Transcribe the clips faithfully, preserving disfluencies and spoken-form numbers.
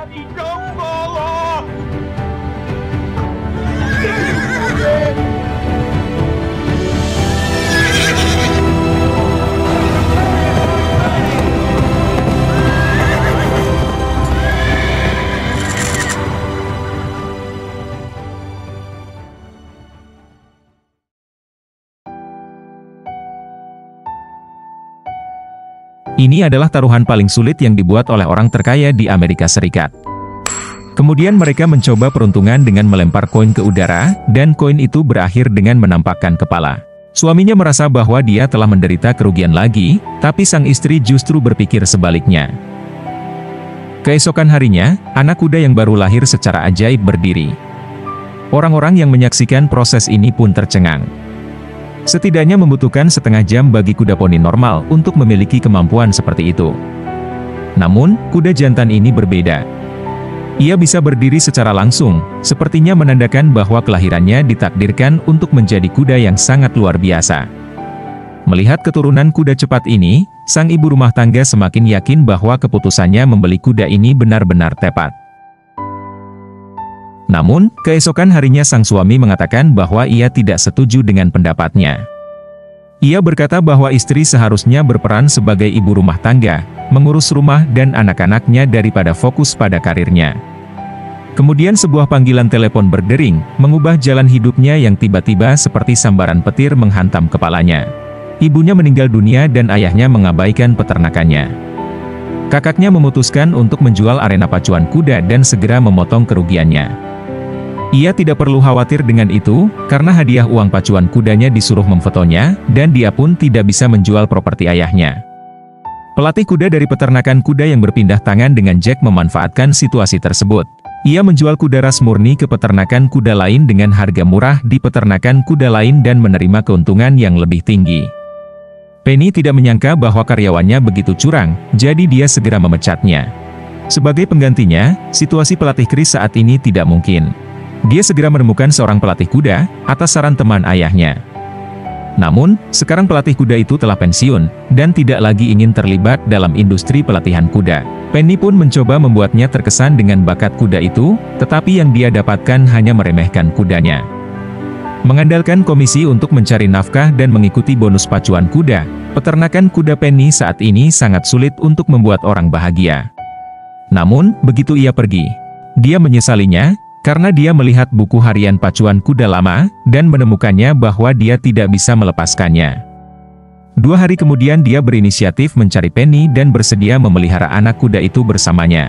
Ini adalah taruhan paling sulit yang dibuat oleh orang terkaya di Amerika Serikat. Kemudian mereka mencoba peruntungan dengan melempar koin ke udara, dan koin itu berakhir dengan menampakkan kepala. Suaminya merasa bahwa dia telah menderita kerugian lagi, tapi sang istri justru berpikir sebaliknya. Keesokan harinya, anak kuda yang baru lahir secara ajaib berdiri. Orang-orang yang menyaksikan proses ini pun tercengang. Setidaknya membutuhkan setengah jam bagi kuda poni normal untuk memiliki kemampuan seperti itu. Namun, kuda jantan ini berbeda. Ia bisa berdiri secara langsung, sepertinya menandakan bahwa kelahirannya ditakdirkan untuk menjadi kuda yang sangat luar biasa. Melihat keturunan kuda cepat ini, sang ibu rumah tangga semakin yakin bahwa keputusannya membeli kuda ini benar-benar tepat. Namun, keesokan harinya sang suami mengatakan bahwa ia tidak setuju dengan pendapatnya. Ia berkata bahwa istri seharusnya berperan sebagai ibu rumah tangga, mengurus rumah dan anak-anaknya daripada fokus pada karirnya. Kemudian sebuah panggilan telepon berdering, mengubah jalan hidupnya yang tiba-tiba seperti sambaran petir menghantam kepalanya. Ibunya meninggal dunia dan ayahnya mengabaikan peternakannya. Kakaknya memutuskan untuk menjual arena pacuan kuda dan segera memotong kerugiannya. Ia tidak perlu khawatir dengan itu, karena hadiah uang pacuan kudanya disuruh memfotonya, dan dia pun tidak bisa menjual properti ayahnya. Pelatih kuda dari peternakan kuda yang berpindah tangan dengan Jack memanfaatkan situasi tersebut. Ia menjual kuda ras murni ke peternakan kuda lain dengan harga murah di peternakan kuda lain dan menerima keuntungan yang lebih tinggi. Penny tidak menyangka bahwa karyawannya begitu curang, jadi dia segera memecatnya. Sebagai penggantinya, situasi pelatih Chris saat ini tidak mungkin. Dia segera menemukan seorang pelatih kuda, atas saran teman ayahnya. Namun, sekarang pelatih kuda itu telah pensiun, dan tidak lagi ingin terlibat dalam industri pelatihan kuda. Penny pun mencoba membuatnya terkesan dengan bakat kuda itu, tetapi yang dia dapatkan hanya meremehkan kudanya. Mengandalkan komisi untuk mencari nafkah dan mengikuti bonus pacuan kuda, peternakan kuda Penny saat ini sangat sulit untuk membuat orang bahagia. Namun, begitu ia pergi, dia menyesalinya, karena dia melihat buku harian pacuan kuda lama, dan menemukannya bahwa dia tidak bisa melepaskannya. Dua hari kemudian dia berinisiatif mencari Penny dan bersedia memelihara anak kuda itu bersamanya.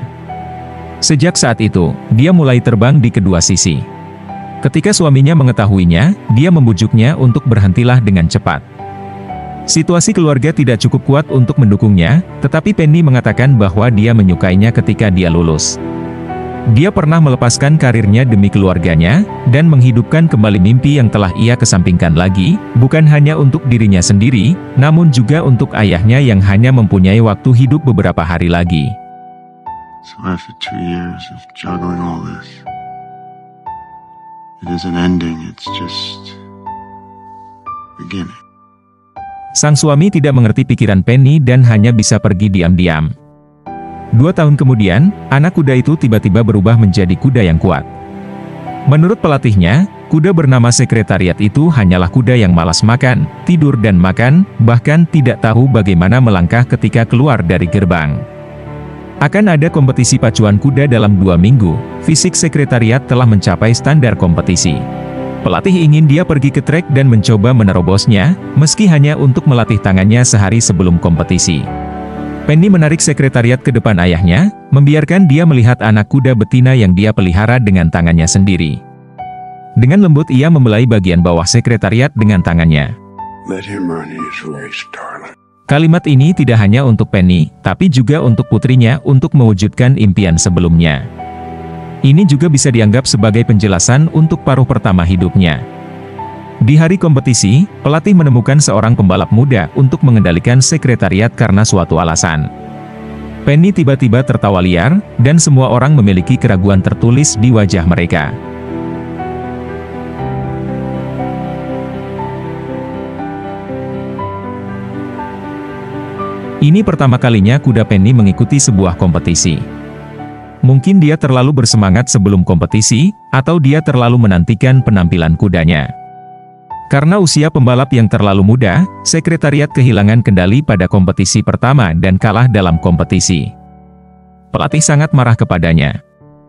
Sejak saat itu, dia mulai terbang di kedua sisi. Ketika suaminya mengetahuinya, dia membujuknya untuk berhentilah dengan cepat. Situasi keluarga tidak cukup kuat untuk mendukungnya, tetapi Penny mengatakan bahwa dia menyukainya ketika dia lulus. Dia pernah melepaskan karirnya demi keluarganya, dan menghidupkan kembali mimpi yang telah ia kesampingkan lagi, bukan hanya untuk dirinya sendiri, namun juga untuk ayahnya yang hanya mempunyai waktu hidup beberapa hari lagi. So after two years of juggling all this, it isn't ending, it's just beginning. Sang suami tidak mengerti pikiran Penny dan hanya bisa pergi diam-diam. Dua tahun kemudian, anak kuda itu tiba-tiba berubah menjadi kuda yang kuat. Menurut pelatihnya, kuda bernama Sekretariat itu hanyalah kuda yang malas makan, tidur dan makan, bahkan tidak tahu bagaimana melangkah ketika keluar dari gerbang. Akan ada kompetisi pacuan kuda dalam dua minggu, fisik Sekretariat telah mencapai standar kompetisi. Pelatih ingin dia pergi ke trek dan mencoba menerobosnya, meski hanya untuk melatih tangannya sehari sebelum kompetisi. Penny menarik Sekretariat ke depan ayahnya, membiarkan dia melihat anak kuda betina yang dia pelihara dengan tangannya sendiri. Dengan lembut ia membelai bagian bawah Sekretariat dengan tangannya. Let him run his race, darling. Kalimat ini tidak hanya untuk Penny, tapi juga untuk putrinya untuk mewujudkan impian sebelumnya. Ini juga bisa dianggap sebagai penjelasan untuk paruh pertama hidupnya. Di hari kompetisi, pelatih menemukan seorang pembalap muda untuk mengendalikan Sekretariat karena suatu alasan. Penny tiba-tiba tertawa liar, dan semua orang memiliki keraguan tertulis di wajah mereka. Ini pertama kalinya kuda Penny mengikuti sebuah kompetisi. Mungkin dia terlalu bersemangat sebelum kompetisi, atau dia terlalu menantikan penampilan kudanya. Karena usia pembalap yang terlalu muda, sekretariat kehilangan kendali pada kompetisi pertama dan kalah dalam kompetisi. Pelatih sangat marah kepadanya.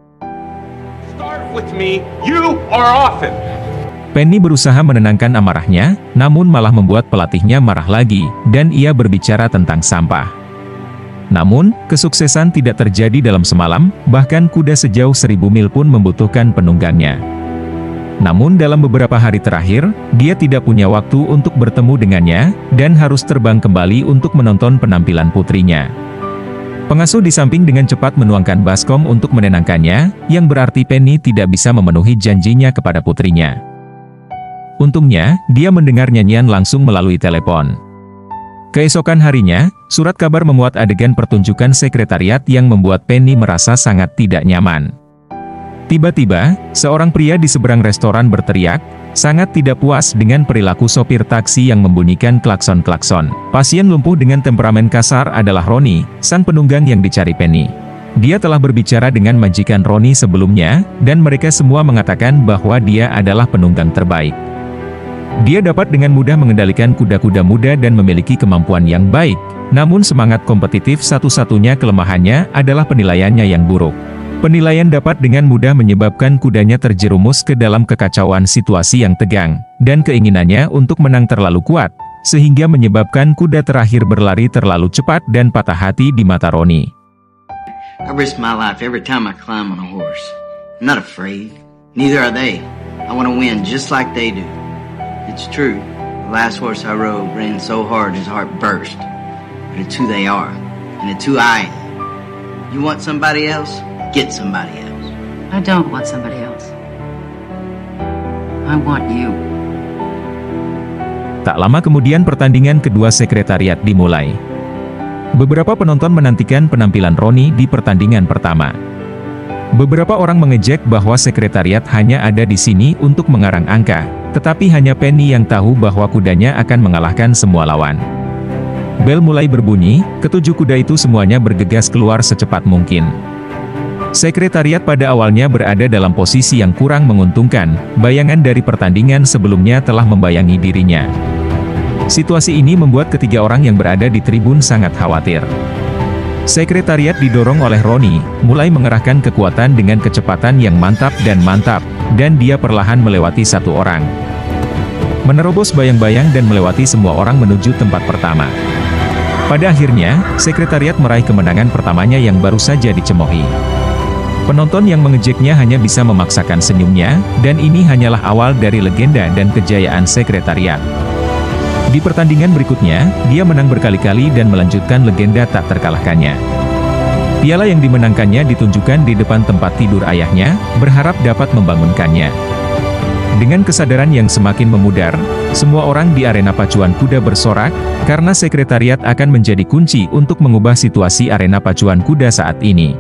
Start with me, you are off it. Penny berusaha menenangkan amarahnya, namun malah membuat pelatihnya marah lagi, dan ia berbicara tentang sampah. Namun, kesuksesan tidak terjadi dalam semalam, bahkan kuda sejauh seribu mil pun membutuhkan penunggangnya. Namun dalam beberapa hari terakhir, dia tidak punya waktu untuk bertemu dengannya, dan harus terbang kembali untuk menonton penampilan putrinya. Pengasuh di samping dengan cepat menuangkan baskom untuk menenangkannya, yang berarti Penny tidak bisa memenuhi janjinya kepada putrinya. Untungnya, dia mendengar nyanyian langsung melalui telepon. Keesokan harinya, surat kabar memuat adegan pertunjukan sekretariat yang membuat Penny merasa sangat tidak nyaman. Tiba-tiba, seorang pria di seberang restoran berteriak, sangat tidak puas dengan perilaku sopir taksi yang membunyikan klakson-klakson. Pasien lumpuh dengan temperamen kasar adalah Ronnie, sang penunggang yang dicari Penny. Dia telah berbicara dengan majikan Ronnie sebelumnya, dan mereka semua mengatakan bahwa dia adalah penunggang terbaik. Dia dapat dengan mudah mengendalikan kuda-kuda muda dan memiliki kemampuan yang baik, namun semangat kompetitif satu-satunya kelemahannya adalah penilaiannya yang buruk. Penilaian dapat dengan mudah menyebabkan kudanya terjerumus ke dalam kekacauan situasi yang tegang, dan keinginannya untuk menang terlalu kuat, sehingga menyebabkan kuda terakhir berlari terlalu cepat dan patah hati di mata Ronnie. I risk my life every time I climb on a horse. I'm not afraid. Neither are they. I want to win just like they do. It's true, the last horse I rode ran so hard his heart burst. But it's who they are, and it's who I am. You want somebody else? Get somebody else. I don't want somebody else. I want you. Tak lama kemudian pertandingan kedua sekretariat dimulai. Beberapa penonton menantikan penampilan Ronnie di pertandingan pertama. Beberapa orang mengejek bahwa sekretariat hanya ada di sini untuk mengarang angka, tetapi hanya Penny yang tahu bahwa kudanya akan mengalahkan semua lawan. Bel mulai berbunyi, ketujuh kuda itu semuanya bergegas keluar secepat mungkin. Sekretariat pada awalnya berada dalam posisi yang kurang menguntungkan, bayangan dari pertandingan sebelumnya telah membayangi dirinya. Situasi ini membuat ketiga orang yang berada di tribun sangat khawatir. Sekretariat didorong oleh Ronnie, mulai mengerahkan kekuatan dengan kecepatan yang mantap dan mantap, dan dia perlahan melewati satu orang. Menerobos bayang-bayang dan melewati semua orang menuju tempat pertama. Pada akhirnya, sekretariat meraih kemenangan pertamanya yang baru saja dicemoohi. Penonton yang mengejeknya hanya bisa memaksakan senyumnya, dan ini hanyalah awal dari legenda dan kejayaan sekretariat. Di pertandingan berikutnya, dia menang berkali-kali dan melanjutkan legenda tak terkalahkannya. Piala yang dimenangkannya ditunjukkan di depan tempat tidur ayahnya, berharap dapat membangunkannya. Dengan kesadaran yang semakin memudar, semua orang di arena pacuan kuda bersorak, karena sekretariat akan menjadi kunci untuk mengubah situasi arena pacuan kuda saat ini.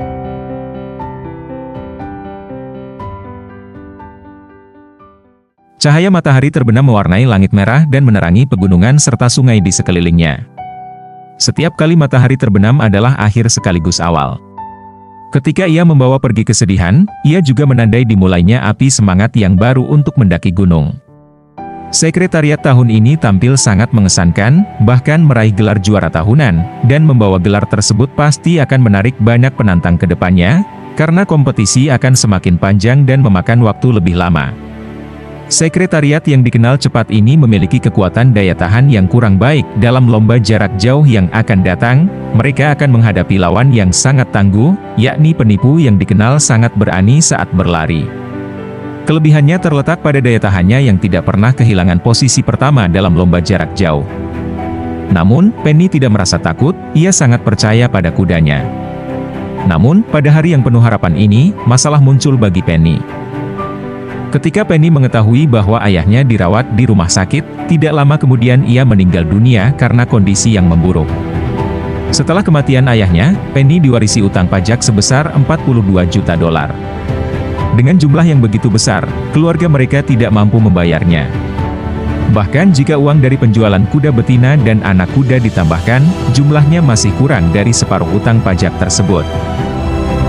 Cahaya matahari terbenam mewarnai langit merah dan menerangi pegunungan serta sungai di sekelilingnya. Setiap kali matahari terbenam adalah akhir sekaligus awal. Ketika ia membawa pergi kesedihan, ia juga menandai dimulainya api semangat yang baru untuk mendaki gunung. Sekretariat tahun ini tampil sangat mengesankan, bahkan meraih gelar juara tahunan, dan membawa gelar tersebut pasti akan menarik banyak penantang ke depannya, karena kompetisi akan semakin panjang dan memakan waktu lebih lama. Sekretariat yang dikenal cepat ini memiliki kekuatan daya tahan yang kurang baik dalam lomba jarak jauh yang akan datang. Mereka akan menghadapi lawan yang sangat tangguh, yakni penipu yang dikenal sangat berani saat berlari. Kelebihannya terletak pada daya tahannya yang tidak pernah kehilangan posisi pertama dalam lomba jarak jauh. Namun, Penny tidak merasa takut, ia sangat percaya pada kudanya. Namun, pada hari yang penuh harapan ini, masalah muncul bagi Penny. Ketika Penny mengetahui bahwa ayahnya dirawat di rumah sakit, tidak lama kemudian ia meninggal dunia karena kondisi yang memburuk. Setelah kematian ayahnya, Penny diwarisi utang pajak sebesar empat puluh dua juta dolar. Dengan jumlah yang begitu besar, keluarga mereka tidak mampu membayarnya. Bahkan jika uang dari penjualan kuda betina dan anak kuda ditambahkan, jumlahnya masih kurang dari separuh utang pajak tersebut.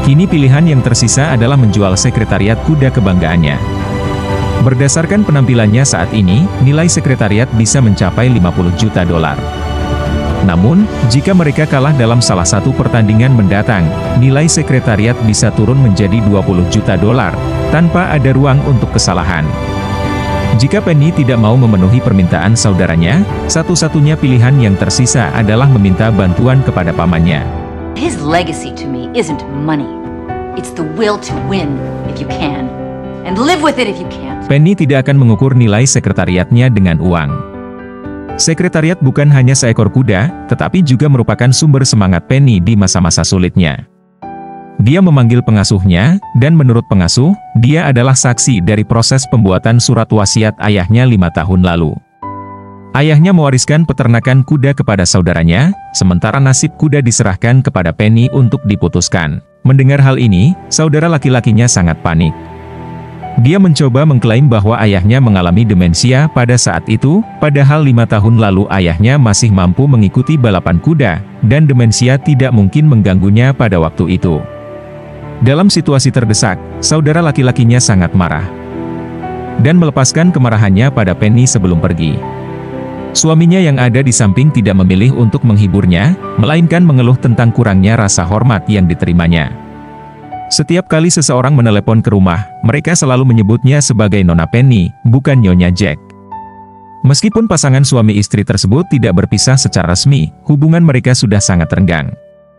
Kini pilihan yang tersisa adalah menjual sekretariat kuda kebanggaannya. Berdasarkan penampilannya saat ini, nilai sekretariat bisa mencapai lima puluh juta dolar. Namun, jika mereka kalah dalam salah satu pertandingan mendatang, nilai sekretariat bisa turun menjadi dua puluh juta dolar, tanpa ada ruang untuk kesalahan. Jika Penny tidak mau memenuhi permintaan saudaranya, satu-satunya pilihan yang tersisa adalah meminta bantuan kepada pamannya. His legacy to me isn't money. It's the will to win if you can, and live with it if you can't. Penny tidak akan mengukur nilai sekretariatnya dengan uang. Sekretariat bukan hanya seekor kuda, tetapi juga merupakan sumber semangat Penny di masa-masa sulitnya. Dia memanggil pengasuhnya, dan menurut pengasuh, dia adalah saksi dari proses pembuatan surat wasiat ayahnya lima tahun lalu. Ayahnya mewariskan peternakan kuda kepada saudaranya, sementara nasib kuda diserahkan kepada Penny untuk diputuskan. Mendengar hal ini, saudara laki-lakinya sangat panik. Dia mencoba mengklaim bahwa ayahnya mengalami demensia pada saat itu, padahal lima tahun lalu ayahnya masih mampu mengikuti balapan kuda, dan demensia tidak mungkin mengganggunya pada waktu itu. Dalam situasi terdesak, saudara laki-lakinya sangat marah dan melepaskan kemarahannya pada Penny sebelum pergi. Suaminya yang ada di samping tidak memilih untuk menghiburnya, melainkan mengeluh tentang kurangnya rasa hormat yang diterimanya. Setiap kali seseorang menelepon ke rumah, mereka selalu menyebutnya sebagai Nona Penny, bukan Nyonya Jack. Meskipun pasangan suami istri tersebut tidak berpisah secara resmi, hubungan mereka sudah sangat renggang.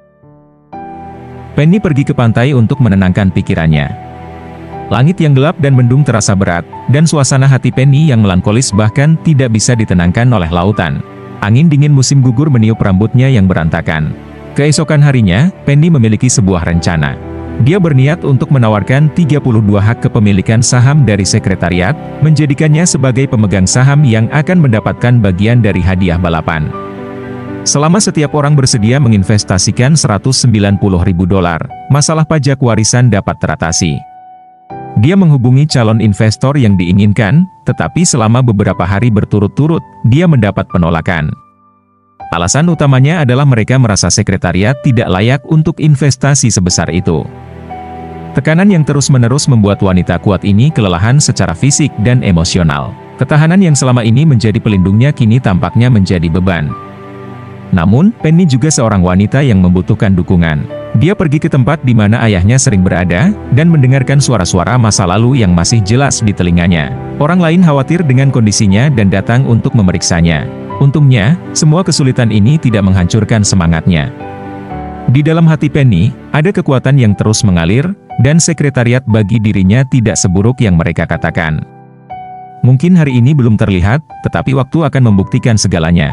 Penny pergi ke pantai untuk menenangkan pikirannya. Langit yang gelap dan mendung terasa berat, dan suasana hati Penny yang melankolis bahkan tidak bisa ditenangkan oleh lautan. Angin dingin musim gugur meniup rambutnya yang berantakan. Keesokan harinya, Penny memiliki sebuah rencana. Dia berniat untuk menawarkan tiga puluh dua hak kepemilikan saham dari sekretariat, menjadikannya sebagai pemegang saham yang akan mendapatkan bagian dari hadiah balapan. Selama setiap orang bersedia menginvestasikan seratus sembilan puluh ribu dolar, masalah pajak warisan dapat teratasi. Dia menghubungi calon investor yang diinginkan, tetapi selama beberapa hari berturut-turut, dia mendapat penolakan. Alasan utamanya adalah mereka merasa sekretariat tidak layak untuk investasi sebesar itu. Tekanan yang terus-menerus membuat wanita kuat ini kelelahan secara fisik dan emosional. Ketahanan yang selama ini menjadi pelindungnya kini tampaknya menjadi beban. Namun, Penny juga seorang wanita yang membutuhkan dukungan. Dia pergi ke tempat di mana ayahnya sering berada, dan mendengarkan suara-suara masa lalu yang masih jelas di telinganya. Orang lain khawatir dengan kondisinya dan datang untuk memeriksanya. Untungnya, semua kesulitan ini tidak menghancurkan semangatnya. Di dalam hati Penny, ada kekuatan yang terus mengalir, dan sekretariat bagi dirinya tidak seburuk yang mereka katakan. Mungkin hari ini belum terlihat, tetapi waktu akan membuktikan segalanya.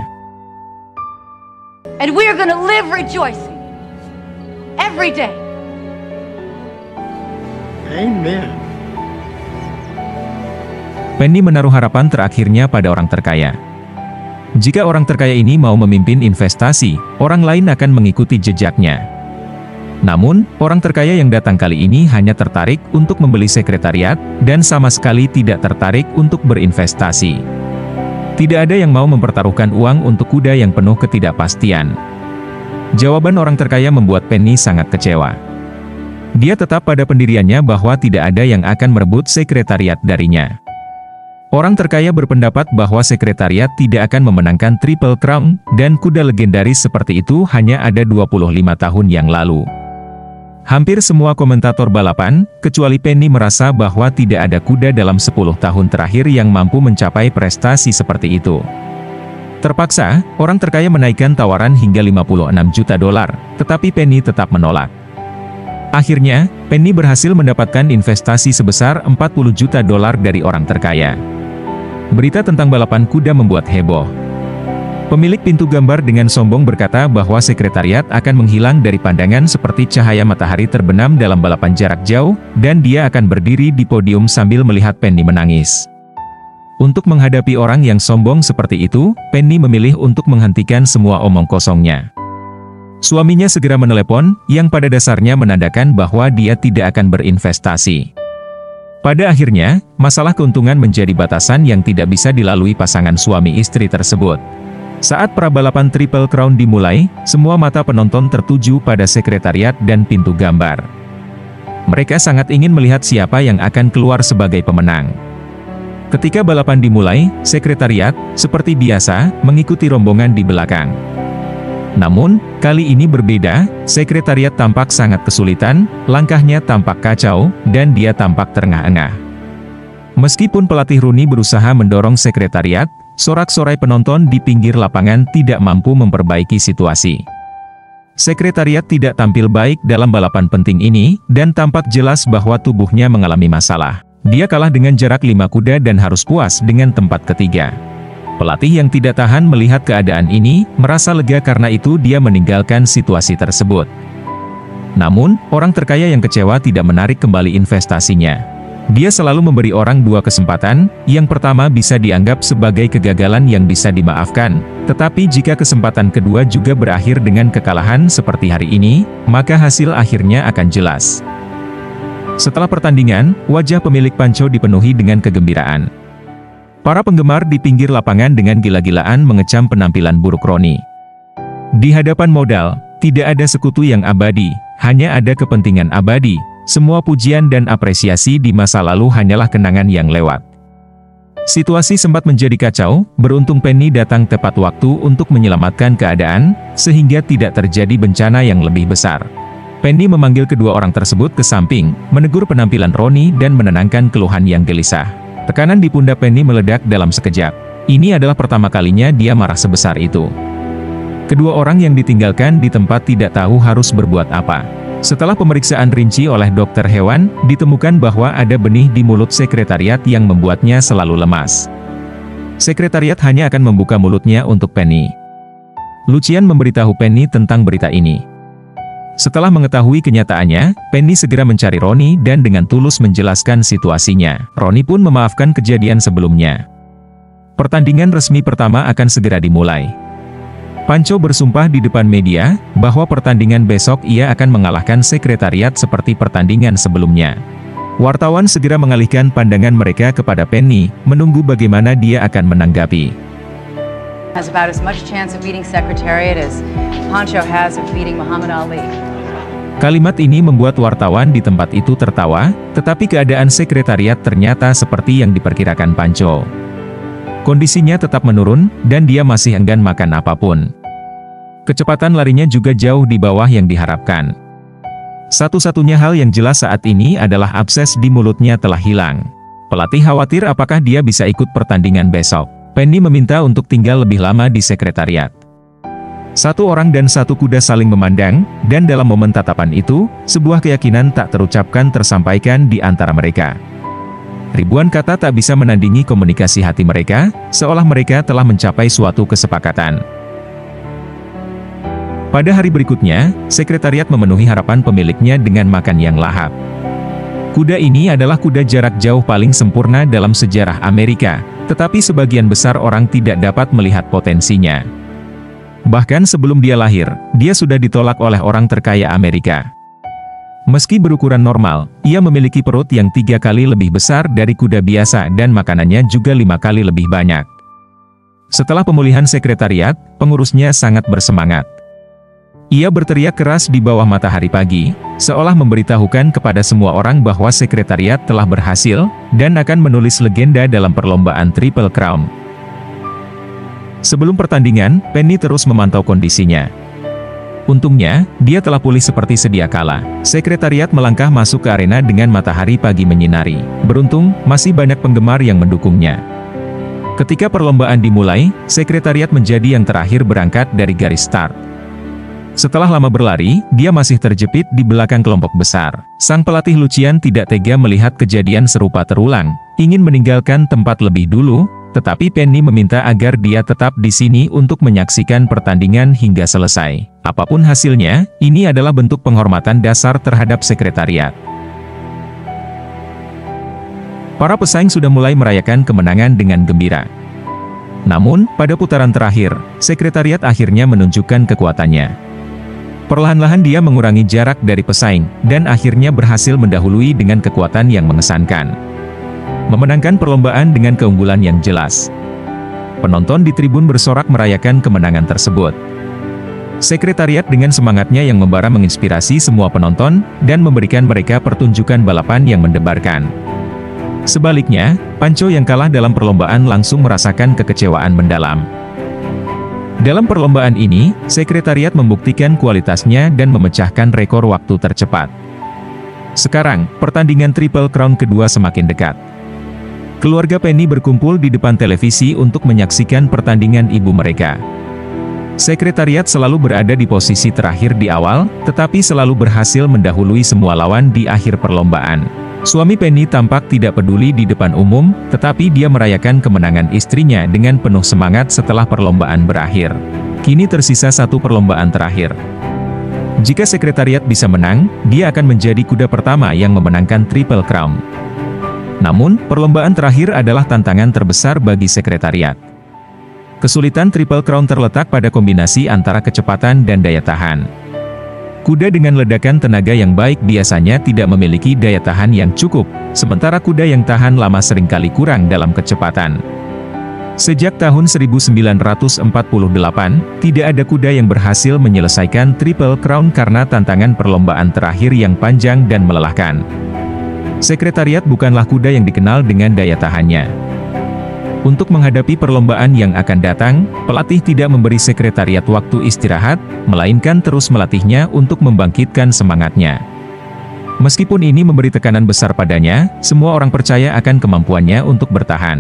And we are going to live rejoicing every day. Amen. Penny menaruh harapan terakhirnya pada orang terkaya. Jika orang terkaya ini mau memimpin investasi, orang lain akan mengikuti jejaknya. Namun, orang terkaya yang datang kali ini hanya tertarik untuk membeli sekretariat, dan sama sekali tidak tertarik untuk berinvestasi. Tidak ada yang mau mempertaruhkan uang untuk kuda yang penuh ketidakpastian. Jawaban orang terkaya membuat Penny sangat kecewa. Dia tetap pada pendiriannya bahwa tidak ada yang akan merebut sekretariat darinya. Orang terkaya berpendapat bahwa sekretariat tidak akan memenangkan Triple Crown, dan kuda legendaris seperti itu hanya ada dua puluh lima tahun yang lalu. Hampir semua komentator balapan, kecuali Penny merasa bahwa tidak ada kuda dalam sepuluh tahun terakhir yang mampu mencapai prestasi seperti itu. Terpaksa, orang terkaya menaikkan tawaran hingga lima puluh enam juta dolar, tetapi Penny tetap menolak. Akhirnya, Penny berhasil mendapatkan investasi sebesar empat puluh juta dolar dari orang terkaya. Berita tentang balapan kuda membuat heboh. Pemilik pintu gambar dengan sombong berkata bahwa sekretariat akan menghilang dari pandangan seperti cahaya matahari terbenam dalam balapan jarak jauh, dan dia akan berdiri di podium sambil melihat Penny menangis. Untuk menghadapi orang yang sombong seperti itu, Penny memilih untuk menghentikan semua omong kosongnya. Suaminya segera menelepon, yang pada dasarnya menandakan bahwa dia tidak akan berinvestasi. Pada akhirnya, masalah keuntungan menjadi batasan yang tidak bisa dilalui pasangan suami istri tersebut. Saat prabalapan Triple Crown dimulai, semua mata penonton tertuju pada sekretariat dan pintu gambar. Mereka sangat ingin melihat siapa yang akan keluar sebagai pemenang. Ketika balapan dimulai, sekretariat, seperti biasa, mengikuti rombongan di belakang. Namun, kali ini berbeda, sekretariat tampak sangat kesulitan, langkahnya tampak kacau, dan dia tampak terengah-engah. Meskipun pelatih Rooney berusaha mendorong sekretariat, sorak-sorai penonton di pinggir lapangan tidak mampu memperbaiki situasi. Sekretariat tidak tampil baik dalam balapan penting ini, dan tampak jelas bahwa tubuhnya mengalami masalah. Dia kalah dengan jarak lima kuda dan harus puas dengan tempat ketiga. Pelatih yang tidak tahan melihat keadaan ini, merasa lega karena itu dia meninggalkan situasi tersebut. Namun, orang terkaya yang kecewa tidak menarik kembali investasinya. Dia selalu memberi orang dua kesempatan, yang pertama bisa dianggap sebagai kegagalan yang bisa dimaafkan, tetapi jika kesempatan kedua juga berakhir dengan kekalahan seperti hari ini, maka hasil akhirnya akan jelas. Setelah pertandingan, wajah pemilik Pancho dipenuhi dengan kegembiraan. Para penggemar di pinggir lapangan dengan gila-gilaan mengecam penampilan buruk Rooney. Di hadapan modal, tidak ada sekutu yang abadi, hanya ada kepentingan abadi. Semua pujian dan apresiasi di masa lalu hanyalah kenangan yang lewat. Situasi sempat menjadi kacau, beruntung Penny datang tepat waktu untuk menyelamatkan keadaan, sehingga tidak terjadi bencana yang lebih besar. Penny memanggil kedua orang tersebut ke samping, menegur penampilan Rooney dan menenangkan keluhan yang gelisah. Tekanan di pundak Penny meledak dalam sekejap. Ini adalah pertama kalinya dia marah sebesar itu. Kedua orang yang ditinggalkan di tempat tidak tahu harus berbuat apa. Setelah pemeriksaan rinci oleh dokter hewan, ditemukan bahwa ada benih di mulut sekretariat yang membuatnya selalu lemas. Sekretariat hanya akan membuka mulutnya untuk Penny. Lucian memberitahu Penny tentang berita ini. Setelah mengetahui kenyataannya, Penny segera mencari Rooney dan dengan tulus menjelaskan situasinya. Rooney pun memaafkan kejadian sebelumnya. Pertandingan resmi pertama akan segera dimulai. Pancho bersumpah di depan media, bahwa pertandingan besok ia akan mengalahkan sekretariat seperti pertandingan sebelumnya. Wartawan segera mengalihkan pandangan mereka kepada Penny, menunggu bagaimana dia akan menanggapi. Has about as much chance of beating Secretariat as Pancho has of beating Muhammad Ali. Kalimat ini membuat wartawan di tempat itu tertawa, tetapi keadaan sekretariat ternyata seperti yang diperkirakan Pancho. Kondisinya tetap menurun, dan dia masih enggan makan apapun. Kecepatan larinya juga jauh di bawah yang diharapkan. Satu-satunya hal yang jelas saat ini adalah abses di mulutnya telah hilang. Pelatih khawatir apakah dia bisa ikut pertandingan besok. Penny meminta untuk tinggal lebih lama di sekretariat. Satu orang dan satu kuda saling memandang, dan dalam momen tatapan itu, sebuah keyakinan tak terucapkan tersampaikan di antara mereka. Ribuan kata tak bisa menandingi komunikasi hati mereka, seolah mereka telah mencapai suatu kesepakatan. Pada hari berikutnya, sekretariat memenuhi harapan pemiliknya dengan makan yang lahap. Kuda ini adalah kuda jarak jauh paling sempurna dalam sejarah Amerika, tetapi sebagian besar orang tidak dapat melihat potensinya. Bahkan sebelum dia lahir, dia sudah ditolak oleh orang terkaya Amerika. Meski berukuran normal, ia memiliki perut yang tiga kali lebih besar dari kuda biasa dan makanannya juga lima kali lebih banyak. Setelah pemulihan sekretariat, pengurusnya sangat bersemangat. Ia berteriak keras di bawah matahari pagi, seolah memberitahukan kepada semua orang bahwa sekretariat telah berhasil, dan akan menulis legenda dalam perlombaan Triple Crown. Sebelum pertandingan, Penny terus memantau kondisinya. Untungnya, dia telah pulih seperti sedia kala. Sekretariat melangkah masuk ke arena dengan matahari pagi menyinari. Beruntung, masih banyak penggemar yang mendukungnya. Ketika perlombaan dimulai, sekretariat menjadi yang terakhir berangkat dari garis start. Setelah lama berlari, dia masih terjepit di belakang kelompok besar. Sang pelatih Lucian tidak tega melihat kejadian serupa terulang, ingin meninggalkan tempat lebih dulu, tetapi Penny meminta agar dia tetap di sini untuk menyaksikan pertandingan hingga selesai. Apapun hasilnya, ini adalah bentuk penghormatan dasar terhadap sekretariat. Para pesaing sudah mulai merayakan kemenangan dengan gembira. Namun, pada putaran terakhir, sekretariat akhirnya menunjukkan kekuatannya. Perlahan-lahan dia mengurangi jarak dari pesaing, dan akhirnya berhasil mendahului dengan kekuatan yang mengesankan. Memenangkan perlombaan dengan keunggulan yang jelas. Penonton di tribun bersorak merayakan kemenangan tersebut. Sekretariat dengan semangatnya yang membara menginspirasi semua penonton, dan memberikan mereka pertunjukan balapan yang mendebarkan. Sebaliknya, Pancho yang kalah dalam perlombaan langsung merasakan kekecewaan mendalam. Dalam perlombaan ini, sekretariat membuktikan kualitasnya dan memecahkan rekor waktu tercepat. Sekarang, pertandingan Triple Crown kedua semakin dekat. Keluarga Penny berkumpul di depan televisi untuk menyaksikan pertandingan ibu mereka. Sekretariat selalu berada di posisi terakhir di awal, tetapi selalu berhasil mendahului semua lawan di akhir perlombaan. Suami Penny tampak tidak peduli di depan umum, tetapi dia merayakan kemenangan istrinya dengan penuh semangat setelah perlombaan berakhir. Kini tersisa satu perlombaan terakhir. Jika sekretariat bisa menang, dia akan menjadi kuda pertama yang memenangkan Triple Crown. Namun, perlombaan terakhir adalah tantangan terbesar bagi sekretariat. Kesulitan Triple Crown terletak pada kombinasi antara kecepatan dan daya tahan. Kuda dengan ledakan tenaga yang baik biasanya tidak memiliki daya tahan yang cukup, sementara kuda yang tahan lama seringkali kurang dalam kecepatan. Sejak tahun seribu sembilan ratus empat puluh delapan, tidak ada kuda yang berhasil menyelesaikan Triple Crown karena tantangan perlombaan terakhir yang panjang dan melelahkan. Sekretariat bukanlah kuda yang dikenal dengan daya tahannya. Untuk menghadapi perlombaan yang akan datang, pelatih tidak memberi sekretariat waktu istirahat, melainkan terus melatihnya untuk membangkitkan semangatnya. Meskipun ini memberi tekanan besar padanya, semua orang percaya akan kemampuannya untuk bertahan.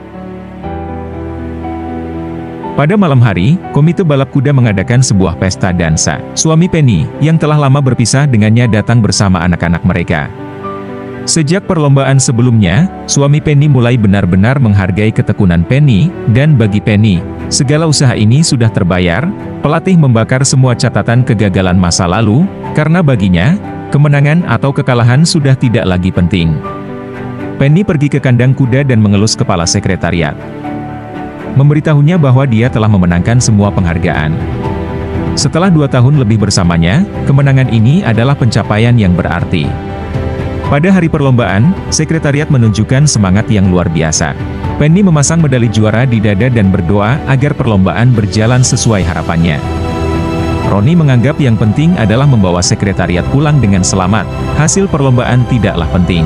Pada malam hari, komite balap kuda mengadakan sebuah pesta dansa. Suami Penny, yang telah lama berpisah dengannya datang bersama anak-anak mereka. Sejak perlombaan sebelumnya, suami Penny mulai benar-benar menghargai ketekunan Penny, dan bagi Penny, segala usaha ini sudah terbayar. Pelatih membakar semua catatan kegagalan masa lalu, karena baginya, kemenangan atau kekalahan sudah tidak lagi penting. Penny pergi ke kandang kuda dan mengelus kepala sekretariat. Memberitahunya bahwa dia telah memenangkan semua penghargaan. Setelah dua tahun lebih bersamanya, kemenangan ini adalah pencapaian yang berarti. Pada hari perlombaan, sekretariat menunjukkan semangat yang luar biasa. Penny memasang medali juara di dada dan berdoa agar perlombaan berjalan sesuai harapannya. Ronnie menganggap yang penting adalah membawa sekretariat pulang dengan selamat. Hasil perlombaan tidaklah penting.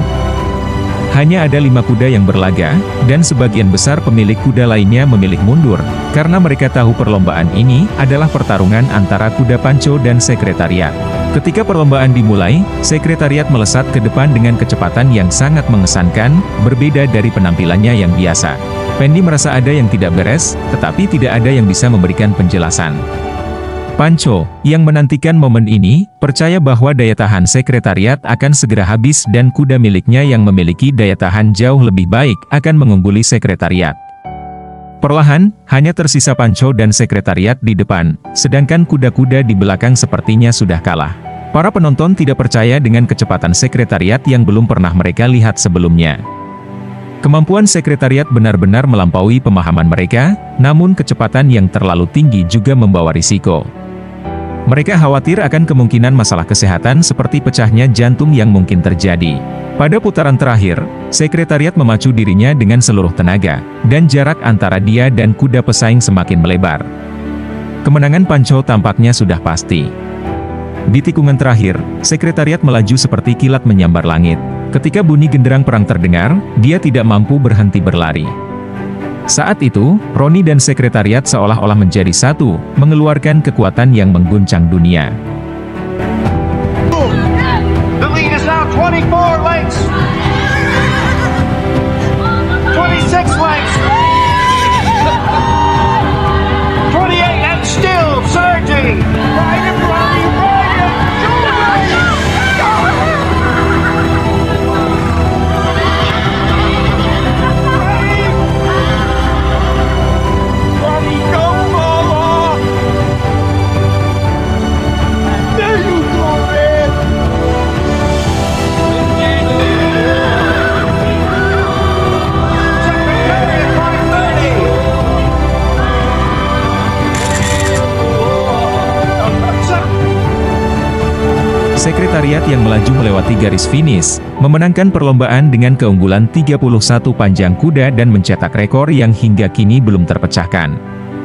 Hanya ada lima kuda yang berlaga, dan sebagian besar pemilik kuda lainnya memilih mundur, karena mereka tahu perlombaan ini adalah pertarungan antara kuda Pancho dan sekretariat. Ketika perlombaan dimulai, sekretariat melesat ke depan dengan kecepatan yang sangat mengesankan, berbeda dari penampilannya yang biasa. Penny merasa ada yang tidak beres, tetapi tidak ada yang bisa memberikan penjelasan. Pancho, yang menantikan momen ini, percaya bahwa daya tahan sekretariat akan segera habis dan kuda miliknya yang memiliki daya tahan jauh lebih baik akan mengungguli sekretariat. Perlahan, hanya tersisa Pancho dan sekretariat di depan, sedangkan kuda-kuda di belakang sepertinya sudah kalah. Para penonton tidak percaya dengan kecepatan sekretariat yang belum pernah mereka lihat sebelumnya. Kemampuan sekretariat benar-benar melampaui pemahaman mereka, namun kecepatan yang terlalu tinggi juga membawa risiko. Mereka khawatir akan kemungkinan masalah kesehatan seperti pecahnya jantung yang mungkin terjadi. Pada putaran terakhir, sekretariat memacu dirinya dengan seluruh tenaga, dan jarak antara dia dan kuda pesaing semakin melebar. Kemenangan Pancho tampaknya sudah pasti. Di tikungan terakhir, sekretariat melaju seperti kilat menyambar langit. Ketika bunyi genderang perang terdengar, dia tidak mampu berhenti berlari. Saat itu, Ronnie dan sekretariat seolah-olah menjadi satu, mengeluarkan kekuatan yang mengguncang dunia. The lead is now twenty-four lengths. twenty-six lengths. twenty-eight and still surging. Ride it, Ronnie, ride it. Go, Ronnie. Go. Ronnie, go, Paula. There you go, man. Sekretariat yang melaju melewati garis finish, memenangkan perlombaan dengan keunggulan tiga puluh satu panjang kuda dan mencetak rekor yang hingga kini belum terpecahkan.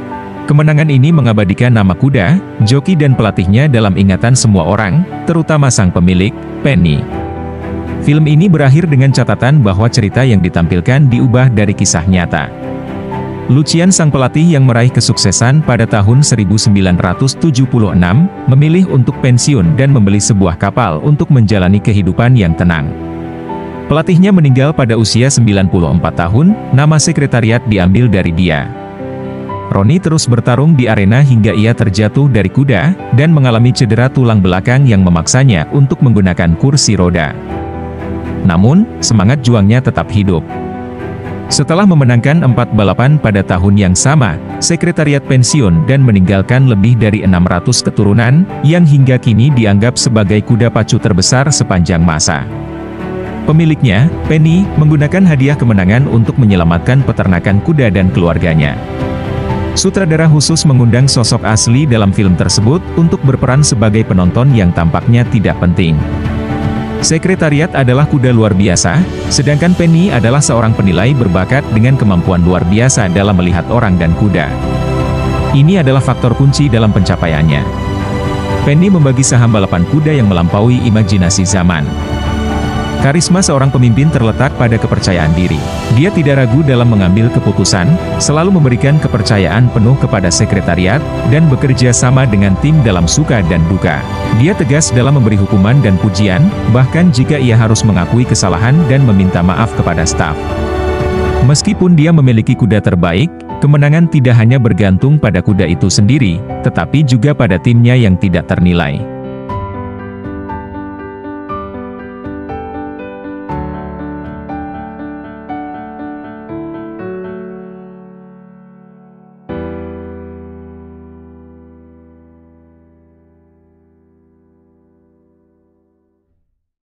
Kemenangan ini mengabadikan nama kuda, joki dan pelatihnya dalam ingatan semua orang, terutama sang pemilik, Penny. Film ini berakhir dengan catatan bahwa cerita yang ditampilkan diubah dari kisah nyata. Lucian, sang pelatih yang meraih kesuksesan pada tahun seribu sembilan ratus tujuh puluh enam, memilih untuk pensiun dan membeli sebuah kapal untuk menjalani kehidupan yang tenang. Pelatihnya meninggal pada usia sembilan puluh empat tahun, nama sekretariat diambil dari dia. Ronnie terus bertarung di arena hingga ia terjatuh dari kuda, dan mengalami cedera tulang belakang yang memaksanya untuk menggunakan kursi roda. Namun, semangat juangnya tetap hidup. Setelah memenangkan empat balapan pada tahun yang sama, sekretariat pensiun dan meninggalkan lebih dari enam ratus keturunan, yang hingga kini dianggap sebagai kuda pacu terbesar sepanjang masa. Pemiliknya, Penny, menggunakan hadiah kemenangan untuk menyelamatkan peternakan kuda dan keluarganya. Sutradara khusus mengundang sosok asli dalam film tersebut untuk berperan sebagai penonton yang tampaknya tidak penting. Sekretariat adalah kuda luar biasa, sedangkan Penny adalah seorang penilai berbakat dengan kemampuan luar biasa dalam melihat orang dan kuda. Ini adalah faktor kunci dalam pencapaiannya. Penny membagi saham balapan kuda yang melampaui imajinasi zaman. Karisma seorang pemimpin terletak pada kepercayaan diri. Dia tidak ragu dalam mengambil keputusan, selalu memberikan kepercayaan penuh kepada sekretariat, dan bekerja sama dengan tim dalam suka dan duka. Dia tegas dalam memberi hukuman dan pujian, bahkan jika ia harus mengakui kesalahan dan meminta maaf kepada staf. Meskipun dia memiliki kuda terbaik, kemenangan tidak hanya bergantung pada kuda itu sendiri, tetapi juga pada timnya yang tidak ternilai.